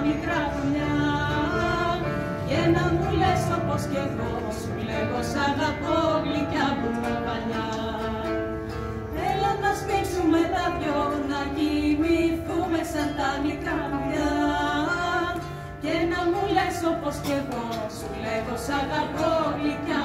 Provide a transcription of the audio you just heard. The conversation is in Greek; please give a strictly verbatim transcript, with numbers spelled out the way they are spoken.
μικρά δουλειά. Και να μου λες όπως κι εγώ σου λέγω σ' αγαπώ γλυκιά μου τραβαλιά. Έλα να σμίξουμε τα δυο, να κοιμηθούμε σαν τα μικρά δουλειά. Και να μου λες όπως κι εγώ σου λέγω σ' αγαπώ γλυκιά